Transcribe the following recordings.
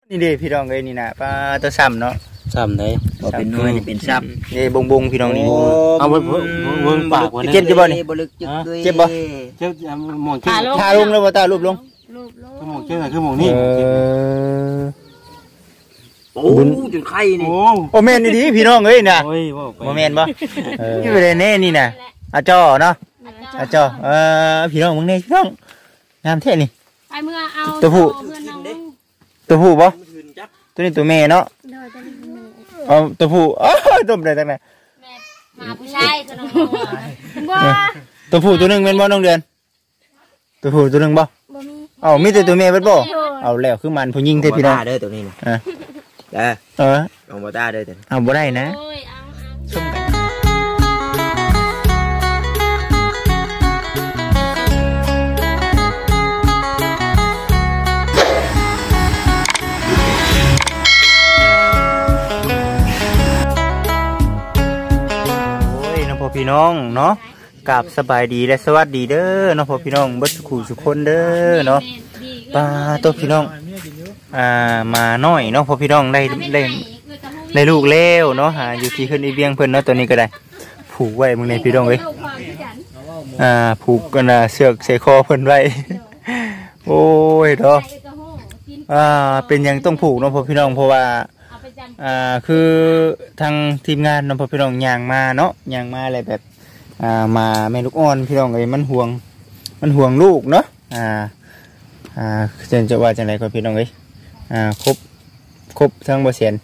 นี่เด้พี่น้องเอ้ยนี่นะปลาตัวซ้ำเนาะซ้ำได้บ่เป็นหน่วยนี่เป็นซ้ำนี่บงพี่น้องนี่เอาเบิ่งปากเจ็บจะบ่นี่บ่ลึกจึกเลยเจ็บบ่เจ็บหมองทาลงแล้วบ่ตารูปลงหมองเจ็บคือหมองนี่โอ้จนไข้นี่โอ้แม่นนี่ดิพี่น้องเอ้ยน่ะโอ้ยบ่แม่นบ่นี่บ่ได้แน่นี่น่ะอาจ้อเนาะอาจ้อพี่น้องมึงนี่พี่น้องงามแท้นี่ไปเมื่อเอาตัวผู้ตัวผู้บ่ตัวนี้ตัวแม่เนาะเอาตัวผู้ต้มได้ตั้งแต่หมาผู้ชายตัวน้องบ่ตัวผู้ตัวนึงแม่นบ่น้องเดือนตัวผู้ตัวนึงบ่เอามีแต่ตัวแม่เบิดบ่เอาแล้วคือมันผู้หญิงแท้พี่น้องเด้อตัวนี้นะลองบ่ตาเด้อตัวเอาบ่ได้นะชมกันพี่น้องเนาะกราบสบายดีและสวัสดีเด้อเนาะพ่อพี่น้องเบิดสุขคนเด้อเนาะปลาตัวพี่น้องมาน้อยเนาะพ่อพี่น้องได้ลูกแล้วเนาะอยู่ที่ขึ้นอีเวียงเพิ่นเนาะตัวนี้ก็ได้ผูกไว้มึงในพี่น้องเอ้ยผูกกันเสือกใส่คอเพิ่นไว้โอ้ยเนาะเป็นยังต้องผูกเนาะพ่อพี่น้องเพราะว่าคือทางทีมงานน้องพ่อพี่น้องย่างมาเนาะย่างมาอะไรแบบมาแม่ลูกอ่อนพี่น้องเลยมันห่วงลูกเนาะจะว่าจังไรก็พี่น้องเลยครบทั้งบ่เสียน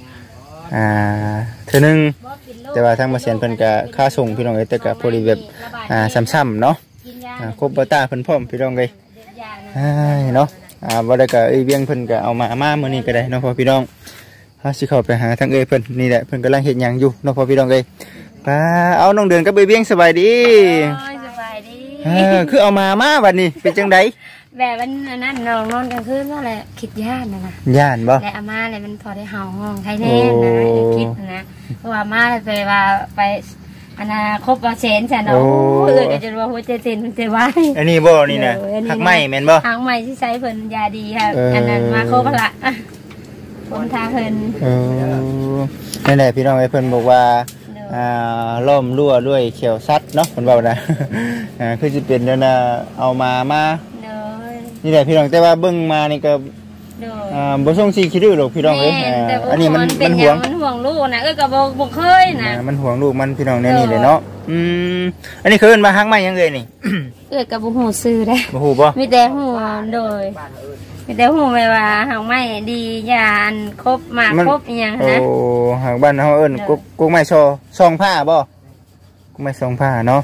เธอหนึ่งแต่ว่าทั้งบ่เสียนเพิ่นก็ค่าส่งพี่น้องเลยแต่ก็พอดีแบบซ้ำๆเนาะครบบ่ตาเพิ่นพร้อมพี่น้องเลยเนาะบ่ได้ก็เวียงเพิ่นก็เอามามื้อนี้ก็ได้เนาะพ่อพี่น้องสิเข้าไปหาทางเพิ่นนี่แหละเพิ่นกำลังเฮ็ดหยังอยู่เนาะพ่อพี่น้องเอ้ยเอาน้องเดือนกับเบี้ยงสบายดีสบายดีคือเอามาบัดนี้เป็นจังไดแบบมันนั่นนอนกลางคืนว่าอะไรคิดย่านนะย่านบ่และอาม่าอะไรมันพอได้เห่าห้องใครแน่นะคิดนะเพราะว่าอาม่าไปว่าไปครบว่าเซนฉันเอาก็จะว่าหัวใจเต้นมันจะไหวอันนี้บ่นี่นะหักไม้แม่นบ่หักไม้ที่ใช้เพิ่นยาดีค่ะอันนั้นมาครบละผมทาเพิ่นนั่นแหละพี่น้องไอ้เพิ่นบอกว่าล้อมรั่วด้วยเขียวซัดเนาะเพิ่นบอกนะคือสิเป็นนั่นน่ะเอามานี่แหละพี่น้องแต่ว่าเบิ่งมานี่ก็บ่ส่งสิคิดหรอกพี่น้องเอ้ยอันนี้มันห่วงลูกนะก็บ่เคยนะมันห่วงลูกมันพี่น้องแน่นี่เลยเนาะอันนี้คือเอิ้นมาฮักมายังเอ้ยนี่ก็บ่ฮู้ชื่อได้บ่ฮู้บ่มีแต่ฮู้โดยแต่หูไม่ว่าหางไม้ดียานครบมากครบอย่างนะโอ้หางบ้านเขาเอิ้นกุ๊กไม้ซองผ้าบ่กุ๊กไม้ซองผ้าเนาะ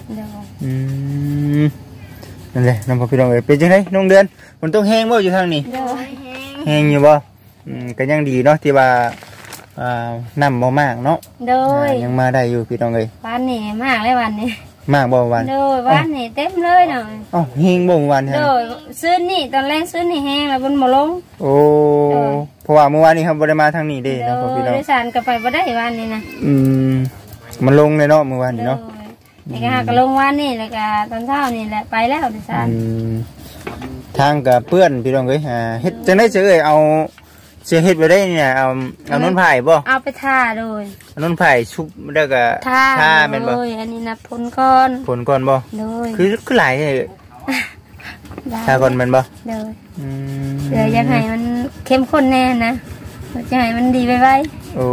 นั่นแหละน้องพี่น้องเอ้ยเป็นจังไดน้องเดือนมันต้องแห้งบ่อยู่ทางนี้แห้งอยู่บ่ก็ยังดีเนาะที่ว่าน้ำบ่มากเนาะยังมาได้อยู่พี่น้องเอ้ยวันนี้มากเลยวันนี้มากบ่วันวันนี้เต็มเลยหน่อยแห้งบ่วันฮะซื้อนี่ตอนแรกซื้อนี่แห้งแล้วบนบ่ลงโอ้เพราะว่าเมื่อวานนี้ครับบ่ได้มาทางนี้เด้เนาะพี่น้องโดยสารก็ไปบ่ได้วันนี้นะมันลงเลยเนาะเมื่อวานนี้เนาะนี่ก็ลงวันนี้แล้วก็ตอนเช้านี่แหละไปแล้วโดยสารทางกับเพื่อนพี่น้องเอ้ยเฮ็ดจังได๋เอ้ยเอาเสียเฮ็ดไปได้เนี่ยเอานนไผ่บ่เอาไปท่าโดยนนไผ่ชุบแล้วก็ท่าแม่นบ่อันนี้นะผลก่อนบ่โดยคือหลายเลยท่าก่อนแม่นบ่โดยเดี๋ยวอยากให้มันเข้มข้นแน่นะจะให้มันดีไวๆโอ้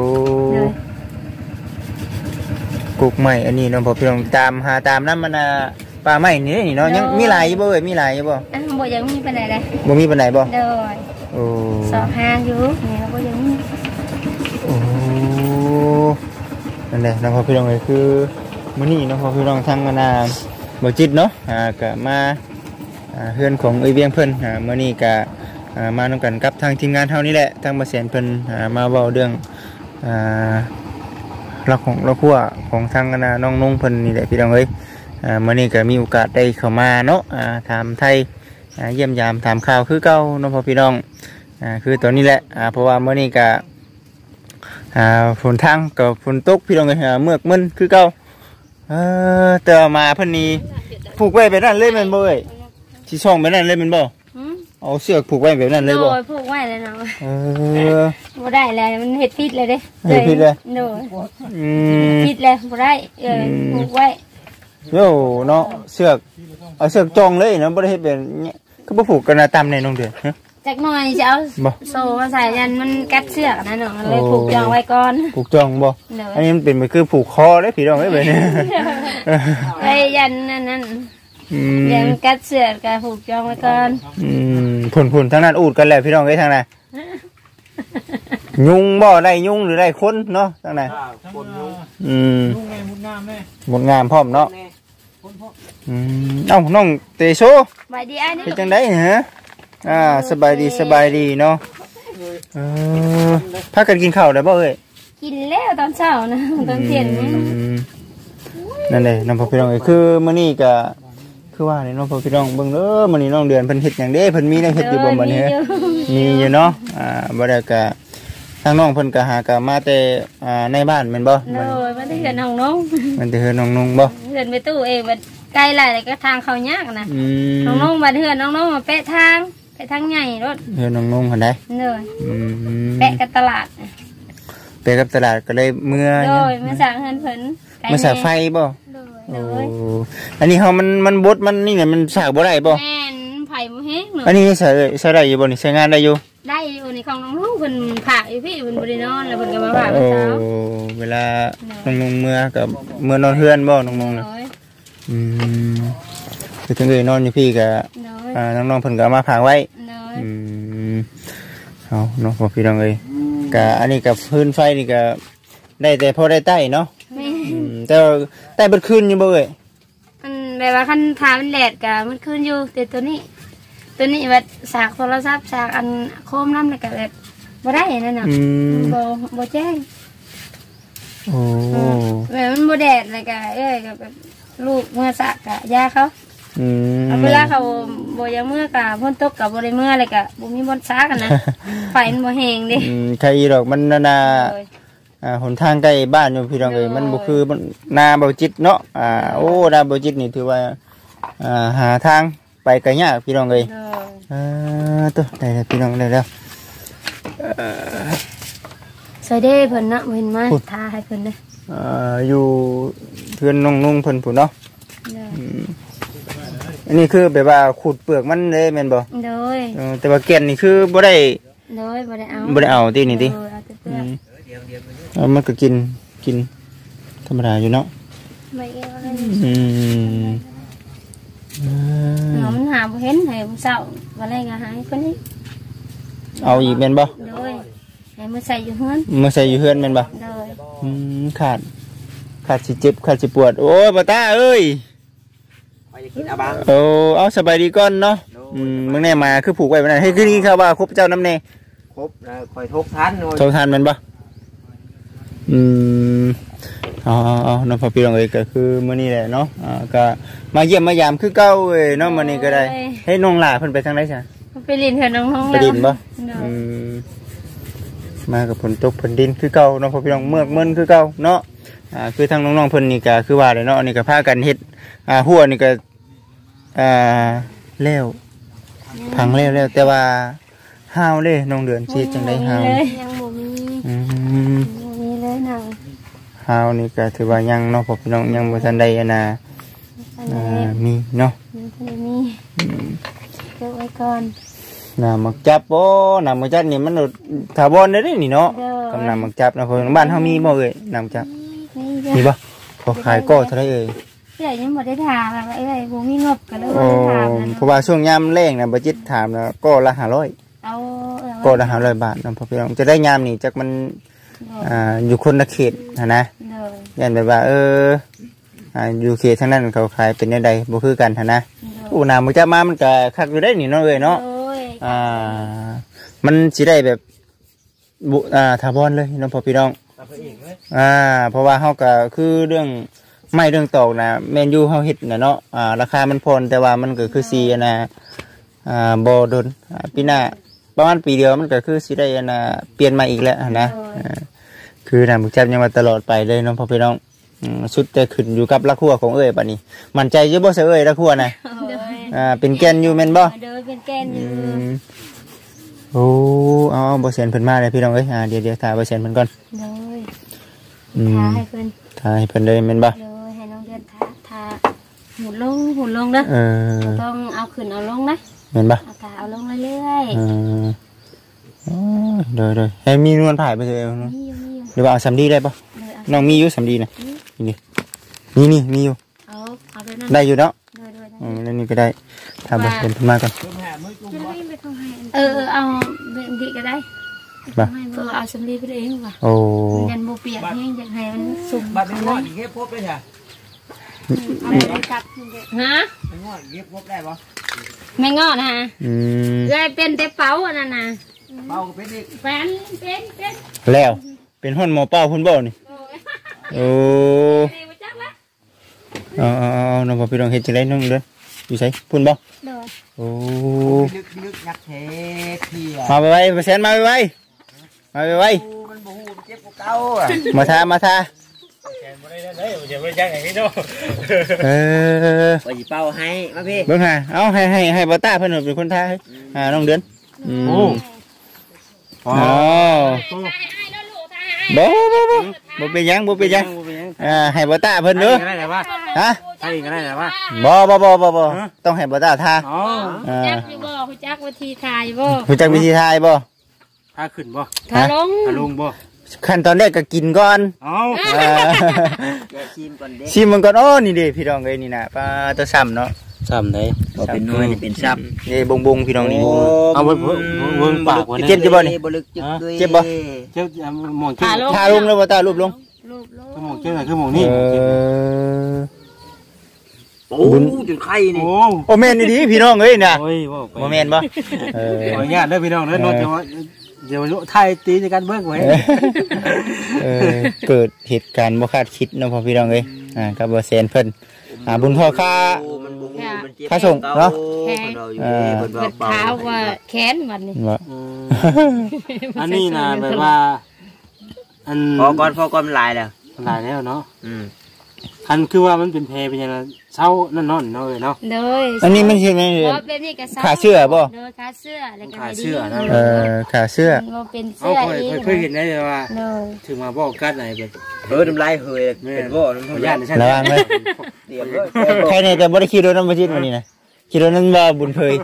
กุ๊กไม้อันนี้เนาะพอพี่น้องตามหาตามนั้นมันปลาไม้นี่เนาะยังมีหลายอยู่บ่เอ้ยมีหลายอยู่บ่บ่ยังมีปานใดเลยบ่มีปานใดบ่โดยสอบหางอยู่นี่เราก็ยังโอ้นั่นแหละน้องพ่อพี่น้องเลยคือมื้อนี้น้องพ่อพี่น้องทางบ่จิตเนาะก็มาเฮือนของเวียงเพิ่นมื้อนี้ก็มานำกันกับทางทีมงานเฮานี่แหละทางบ่แสนเพิ่นมาเว้าเรื่องรักของครัวของทางน้องนงเพิ่นนี่แหละพี่น้องเอ้ยมื้อนี้ก็มีโอกาสได้เข้ามาเนาะถามไทยเยี่ยมยามถามข่าวคือเก่าน้องพ่อพี่น้องคือตอนนี้แหละเพราะว่าเมื่อนี้ก็ฝนทางกับฝนตกพี่น้องเลยเมือกมึนคือเก่าแต่มาเพิ่นนี้ผูกไว้ไปนั่นเลยมันบ่เอ้ยสิช่องไปนั่นเลยมันบ่ เเอาเสือกผูกไว้แบบนั้นเลยบ่โดยผูกไว้เลยเนาะ บ่ได้เลยมันเห็ดพิษเลยเด้เฮ็ดผิดเลยโดยอืมพิษเลยบ่ได้ผูกไว้โย่เนาะเสือกเอาเสือกจองเลยเนาะบ่ได้เฮ็ดแบบนี้ก็บ่ผูกกันนะตามในน้องเดือนฮะจักหน่อยจะเอาบ่โซ่มาใส่ยันมันกัดเชือกนะเนาะเลยผูกจองไว้ก่อนผูกจองบ่โดยอันนี้มันเป็นคือผูกคอเลยพี่น้องเอ้ยแบบนี้ไว้ยันนั่นอืมยันกัดเชือกก็ผูกจองไว้ก่อนผุนทางนั้นอูดกันแล้วพี่น้องเอ้ยทางนั้นยุงบ่ได้ยุงหรือได้คนเนาะทางนั้นหมดงามพร้อมเนาะเอ้าน้องเตโชไว้ดีอันนี้เป็นจังได๋ฮะสบายดีเนาะพากันกินข้าวได้บ่เอ้ยกินแล้วตอนเช้านะตอนเที่ยงนี่นั่นแหละน้องพ่อพี่น้องเอ้ยคือมื้อนี้ก็คือว่านี่น้องพ่อพี่น้องเบิ่งเด้อมื้อนี้น้องเดือนเพิ่นเฮ็ดหยังเด้เพิ่นมีแนวเฮ็ดอยู่บ่มื้อนี้มีอยู่เนาะบ่ได้ก็ทางน้องเพิ่นก็หาก็มาแต่ในบ้านแม่นบ่โดยมันได้เฮือนน้องมันสิเฮือนน้องนุ่งบ่เฮือนไปตู้เองบัดใกล้หลายก็ทางเขายากนะมน้องบัดเฮือนน้องมาเปะทางใหญ่รถเฮือนน้องนุ่งหั่นได้เลยมแปะกับตลาดไปกับตลาดก็เลยเมื่อโดยมาสั่งเฮือนเพิ่นมาสาไฟบ่โดโอ้ยอันนี้เฮามันบดมันนี่เนี่ยมันสากบ่ได้บ่แม่นไผ่บ่แห้งเนาะอันนี้ใช้ได้อยู่บ่นี่ใช้งานได้อยู่ได้อยู่ในของน้องลูกเพิ่นผ่าอยู่พี่เพิ่นบ่ได้นอนแล้วเพิ่นก็มาผ่าโอ้เช้าเวลาน้องนุ่งเมื่อกับเมื่อนอนเฮือนบ่น้องนุ่งน่ะโดยคือถึงเลยนอนอยู่พี่กับโดยน้องๆเพิ่นก็เอามาผางไว้โดยเอาเนาะพอพี่น้องเอ้ยกะอันนี้กับพื้นไฟนี่ก็ได้แต่พอได้ใต้เนาะแม่แต่ว่าใต้เบิดคืนอยู่บ่เอ้ยมันแบบว่าคันทามันแดดก็มันขึ้นอยู่แต่ตัวนี้แบบสากโทรศัพท์สากอันโคมน้ำแล้วก็แบบบ่ได้นั่นน่ะบ่แจ้งโอ้แบบมันบ่แดดเลยก็ก็แบบลูกเมื่อสากะยาเขา เวลาเขาบ่ยังเมื่อกะพ้นตกกับบ่ได้เมื่อเลยกะบ่มีบ่อนซักกันนะ ไฟมันบ่แห้งเด้ใครดอกมันนาหนทางใกล้บ้านอยู่พี่น้องเอ้ยมันบ่คือนาเบาจิตเนาะโอ้นาเบาจิตนี่ถือว่าหาทางไปก็ยากพี่น้องเอ้ยตัวได้แล้วพี่น้องได้แล้วใส่เด้เพิ่นเนาะเห็นมาทาให้เพิ่นเด้อยู่เพื่อนน้องนุ่งเพิ่นผู้เนาะอันนี้คือแบบว่าขูดเปลือกมันเลยแม่นบ่โดยแต่ว่าแก่นนี่คือบ่ได้โดยบ่ได้เอาบ่ได้เอาตินี่ติเอาแต่เปลือกมันก็กินธรรมดาอยู่เนาะไม่เอาเลย มันหาบ่เห็นให้มื้อเช้าบ่ได้ก็หายเพิ่นนี่เอาอีกแม่นบ่โดยให้มื้อใส่อยู่เฮือนมาใส่อยู่เฮือนแม่นบ่โดยขาดสิเจ็บขาดสิปวดโอ้ยบ่ตาเอ้ยไปกินอาบังเอาสบายดีก่อนเนาะมึงแน่มาคือผูกไว้บ่นั่นให้คือกินข้าวว่าครบเจ้าน้ำแน่ครบนะคอยทบทันหน่อยโทรทานแม่นบ่เอาน้องพ่อพี่น้องเอ้ยก็คือมื้อนี้แหละเนาะก็มาเยี่ยมมายามคือเก่าเอ้ยเนาะมื้อนี้ก็ได้ให้น้องหล่าเพิ่นไปทางไหนซะไปเรียนเฮือนน้องๆไปแล้วดินบ่โดยมากับฝนตกฝนดินคือเก่าน้องพ่อพี่น้องเมือกมึนคือเก่าเนาะคือทางน้องๆเพิ่นนี่ก็คือว่าเลยเนาะนี่ก็พากันเฮ็ดหัวนี่ก็แล้วพังแล้วแต่ว่าห้าวเด้น้องเดือนสิจังได๋ห้าวยังบ่มีเลยนางห้าวนี่ก็ถือว่ายังเนาะพ่อพี่น้องยังบ่ทันได้มีเนาะมีเก็บไว้ก่อนน้ำมักจับบ่น้ำมักจับนี่มันถาวรได้เด้นี่เนาะกำน้ำมักจับนะเพิ่นบ้านเฮามีบ่เอ้ยน้ำจับมีบ่พอขายก็เท่าไหร่เอ้ยเดี๋ยวยังบ่ได้ถามอะไรบ่มีงบก็เลยโอ้บ่ได้ถามนะเพราะว่าช่วงยามแรงนะบัจิตถามนะก็ละ500 เอาก็ละ500 บาทนะพ่อพี่น้องจะได้ยามนี่จักมันอยู่คนละเขตนะยันแบบว่าอยู่เขตทางนั้นเขาขายเป็นได้ใดบ่คือกันนะโอ้น้ำมันจะมามันก็คักอยู่ได้นี่เนาะเอ้ยเนาะมันสิได้แบบถาวรเลยน้องพ่อพี่น้องเพราะว่าเฮาก็คือเรื่องไม่เรื่องตอกนะแมนยูเฮาเฮ็ดน่ะเนาะราคามันพรแต่ว่ามันก็คือสีนะบ่โดนปีหน้าประมาณปีเดียวมันก็คือสิได้เปลี่ยนมาอีกแล้วนะคือน้ำมึกจับยังมาตลอดไปเลยน้องพ่อพี่น้องสุดแต่ขึ้นอยู่กับละครัวของเอ้ยบัดนี้มั่นใจอยู่บ่ซะเอ้ยละครัวนะเป็นแกนอยู่แม่นบ่เด้อเป็นแกนอยู่โอ้เอาบ่เสียนเพิ่นมาเลยพี่น้องเอ้ยเดี๋ยวถ่ายบ่เสียนเพิ่นก่อนเลยทาให้เพิ่นเลยแม่นบ่เลยให้น้องเดือนทาหมุนลงเด้อต้องเอาขึ้นเอาลงนะแม่นบ่เอาลงเรื่อยเดี๋ยวให้มีนวลถ่ายไปเลยหรือว่าเอาสำลีได้ป่ะน้องมีอยู่สำลีนะนี่มีอยู่ได้อยู่เนาะแล้วนี่ก็ได้ทำแบบเป็นมาก่อนเอาเป็นดีก็ได้เอาสำลีไปเองว่ะโอ้ยันโมเปียกแห้งอยากให้มันสุ่มบัดเป็นงอดอีกเก็บพบได้จ้ะฮะเป็นงอดเก็บพบได้ปะไม่งอนะฮะเลยเป็นแต่เป๋าอันนั้นนะเป่าเป็นอีกเป็นแล้วเป็นห้องหมอเป้าพุ่นบ่นี่โอ้เอาน้องพี่น้องเฮ็ดจังได๋น้องเด้ออยู่ไสพุ่นบ่โอ้ลึกนักเทพี่มาไวๆแสนมาไวมันบ่ฮู้เจ็บกว่าเก่ามาทาแสนบ่ได้เด้อจะบ่จักอย่างนี้เนาะไปเป่าให้มาพี่เบิ่งหาเอาให้บ่ตาเพิ่นเป็นคนทาให้น้องเดือนโอ้บ่เป็นยังให้บ่ตาเพิ่นเด้อฮะให้ก็ได้แต่ว่าบ่ต้องให้บ่ตาทาจักอยู่บ่ฮู้จักวิธีทายบ่ฮู้จักวิธีทายบ่ทาขึ้นบ่ทาลงบ่ขั้นตอนแรกก็กินก่อนชิมมันก่อนโอ้นี่เด้พี่น้องเอ้ยนี่น่ะปลาตัวซ้ำเนาะซ้ำได้บ่เป็นน้อยนี่เป็นซ้ำนี่บงพี่น้องนี่เอาเบิ่งปากว่าเจ็บบ่นี่เจ็บบ่หมองทาลงแล้วบ่ตารูปลงคือหมองเจ็บคือหมองนี่โอ้จนไข่นี่โอ้แม่นดีพี่น้องเอ้ยน่ะบ่แม่นบ่ขออนุญาตเด้อพี่น้องเด้อโน้ตเดี๋ยวไทยตีในการเบิ่งไว้เกิดเหตุการณ์บ่คาดคิดเนาะพ่อพี่น้องเอ้ยกับบ่แซนเพิ่นบุญพ่อค่าส่งเนาะเท้าว่าแขนมันนี่อันนี้นะแบบว่าพอก่อนลายแล้วเนาะอันคือว่ามันเป็นแพเป็นยังไงเช้านั่นเนาะเนาะอันนี้มันคือไงขาเสื้อบ่ขาเสื้ออะไรกันขาเสื้อขาเสื้อเป็นเสื้อเองเคยเห็นได้เลยว่าถึงมาบอกกันไหนเป็นน้ำลายเฮยเป็นบ่น้ำย่านใช่ไหมระวังเลยใครเนี่ยแต่บ่ได้ขี่รถน้ำมาจิ้มวันนี้นะขี่รถนั้นว่าบุญเพย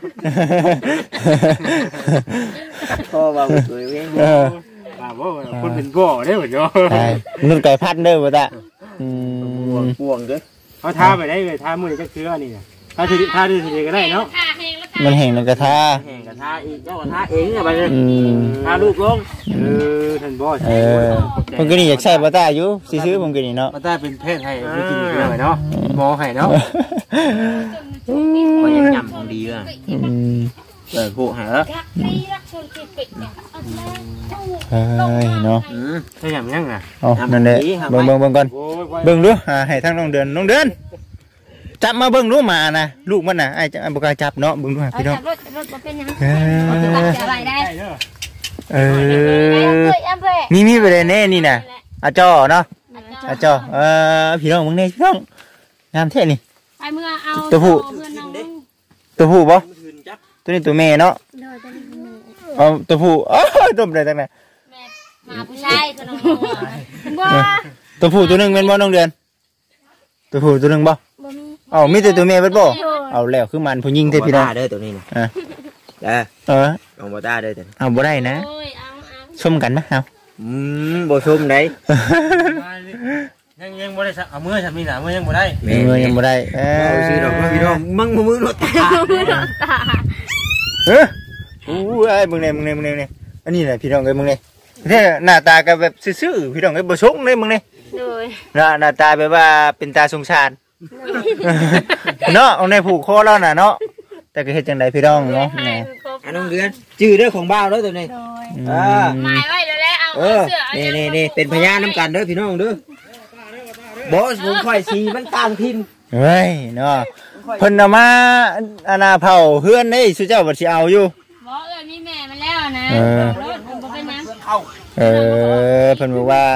พ่อว่าบุญเพยเว้ยบ่คนเป็นบ่ได้เหมือนกันนุ่นไก่พันเด้อบ่ตาป่วงด้วยเขาทาไปได้เลยทามือจะเชื้อนี่ทาดีก็ได้เนาะมันแห้งแล้วก็ทาอีกเจ้าก็ทาเองเนี่ยไปเลยทาลูกลงท่านบ่ผมก็นี่อยากใช้บ่ตาอยู่ซื้อผมก็นี่เนาะบ่ตาเป็นเพศให้ไม่กินเลยเนาะหมอให้เนาะมันยังยำของดีอ่ะผู้หาเนาะถ้าอย่างยังไงนั่นแหละเบิ่งก่อนเบิ่งดูให้ทั้งน้องเดือนจับมาเบิ่งดูมานะลูกมันน่ะไอ้บุกจับเนาะเบิ่งดูพี่น้องมีไปเลยแน่นี่น่ะอาจอเนาะอาจอพี่น้องมึงเนี่ยพี่น้องงามแท้นี่ตัวผู้บ่ตัวนี้ตัวแม่เนาะตัวผู้ตัวอะไรตั้งแต่มาผู้ชายก็น้องตัวผู้ตัวนึงเป็นบ่น้องเดือนตัวผู้ตัวนึงบ่มีแต่ตัวแม่เบิดบ่เอาแล้วคือมันผู้หญิงเด้พี่น้องเด้อตัวนี้นะบ่ตาเด้อตัวบ่ได้นะชมกันนะเอาบ่ชมได้ยังบ่ได้เอามือฉันมีหนามือยังบ่ได้ยังบ่ได้ซื้อดอกพี่น้องมึงมือรถตาไอ้มึงเนี่ยอันนี้แหละพี่น้องเอ้ยมึงเนี่ยหน้าตาก็แบบซื่อๆพี่น้องเอ้ยบ่ชงเลยมึงเนี่ยหน้าตาแบบว่าเป็นตาสงสารเนาะเอาในผูกคอแล้วน่ะเนาะแต่ก็เฮ็ดจังไดพี่น้องเนาะน้องเดือนชื่อเด้อของบ้าวเด้อตัวนี้หมายไว้แล้วนี่เป็นพยานน้ำกันเด้อพี่น้องเด้อบอสผมค่อยสีมันต่างทิมเฮ้ยเนาะเพิ่นเอามาอาณาเผ่าเฮือนนี่สุเจ้าบ่สิเอาอยู่บ่มีแม่มาแล้วนะรถบ่เป็นน้ำเพิ่นบอกว่า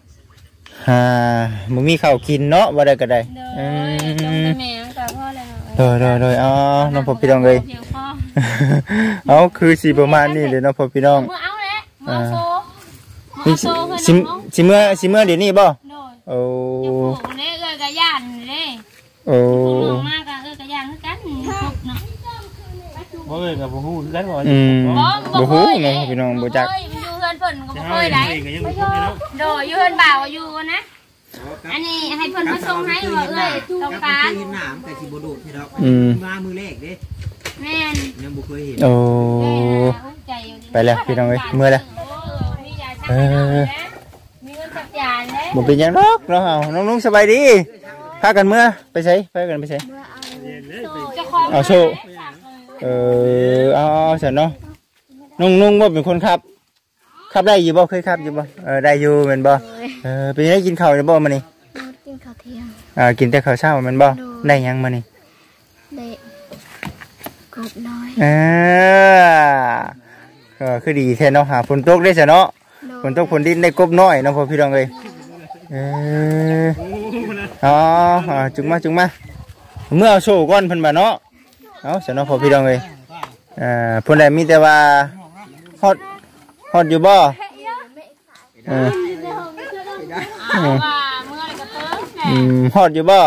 มึงมีข้าวกินเนาะบ่ได้ก็ได้แม่ก็พ่อแล้วโดยอ๋อน้องพ่อพี่น้องเลยเดี๋ยวพ่อเอาคือสีประมาณนี้เลยน้องพ่อพี่น้องเมื่อเอาแหละเมื่อโซนี่โซเพิ่นสิน้องสิเมื่อเดี๋ยวนี้บ่โดยโอ้จะปลูกเนี่ยกะย่านเลยโอ้ลงมากะกะย่านคือกันปลูกเนาะบ่เอ้ยกับบ่ฮู้คือกันว่าบ่ฮู้น้องพ่อพี่น้องบ่จักมันอยู่เฮือนเพิ่นก็บ่เคยได้ก็ยังบ่ฮู้เนาะโดยอยู่เฮือนบ่าวอยู่นะอันนี้ให้เพิ่นมาส่งให้ว่าเอ้ยต้องการเห็นหนามแต่สิบ่โดดให้ดอกมามือแรกเด้แม่นยังบ่เคยเห็นโอ้ใจอยู่ไปแล้วพี่น้องเอ้ยเมื่อแล้วมียาชักยานะมีเงินจักยานเลยบ่เป็นหยังดอกเนาะเอาน้องนุ้งสบายดีพากันเมื่อไปไสพากันไปไสเจ้าของเอาโชว์เอาซั่นเนาะนุ่งบ่เป็นคนขับได้อยู่บ่เคยขับอยู่บ่ได้อยู่แม่นบ่เป็นได้กินข้าวอยู่บ่มื้อนี้กินข้าวเที่ยงกินแต่ข้าวเช้าแม่นบ่ได้หยังมื้อนี้ได้กบน้อยคือดีแท้เนาะหาฝนตกได้ซะเนาะฝนตกฝนดินได้กบน้อยเนาะพ่อพี่น้องเอ้ยอ๋อจุงมาเมื่อเอาโชว์ก่อนเพิ่นบ่าเนาะเอาซะเนาะพ่อพี่น้องเอ้ยเพิ่นได้มีแต่ว่าฮอดอยู่บ่ว่าเมื่อไรก็เติมฮอดอยู่บ่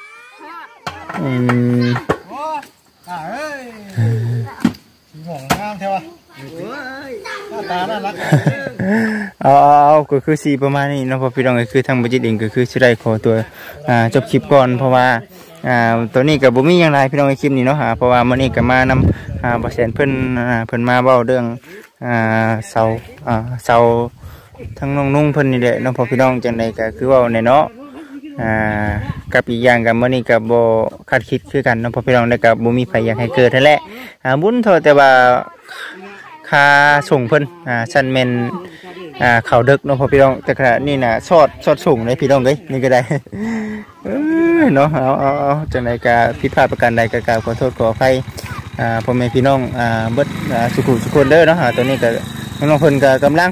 เอาก็คือสีประมาณนี้เนาะพอพี่น้องก็คือทางบัจิตเองก็คือสิได้ขอตัวจบคลิปก่อนเพราะว่าตัวนี้ก็บ่มีหยังหลายพี่น้องในคลิปนี้เนาะเพราะว่ามื้อนี้ก็มานำบ่แสนเพิ่นมาเว้าเรื่องเสาทั้งน้องนุ่งเพิ่นนี่แหละเนาะพอพี่น้องจังได๋ก็คือเว้าแน่เนาะกับอีกอย่างกับมื้อนี้ก็บ่คาดคิดคือกันเนาะพอพี่น้องแล้วก็บ่มีไผอยากให้เกิดนั่นแหละบุญเท่าแต่ว่าค่าส่งเพิ่นชั้นแม่นเข้าดึกเนาะพอพี่น้องแต่ขณะนี้น่ะสอดส่งเลยพี่น้องเอ้ยนี่ก็ได้เนาะเอาจังได๋ก็ผิดพลาดประการใดก็กราบขอโทษขออภัยพ่อแม่พี่น้องเบิดสุขุทุกคนเด้อเนาะตัวนี้ก็น้องเพิ่นก็กำลัง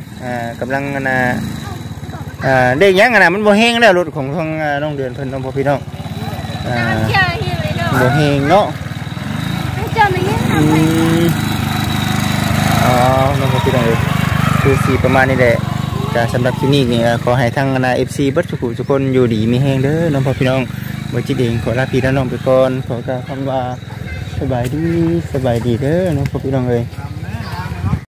เด็กยังมันบ่แห้งแล้วรถของทางน้องเดือนเพิ่นน้องพ่อพี่น้องบ่แห้งเนาะน้องพ่อพี่น้องคือสีประมาณนี้แหละแต่สำหรับที่นี่นี่ขอให้ทั้งFC เบิดทุกคนอยู่ดีมีแห้งเด้อน้องพ่อพี่น้องบ่จิตเองขอลาพี่น้องไปก่อนขอกล่าวคำว่าสบายดีเด้อน้องพ่อพี่น้องเอ้ย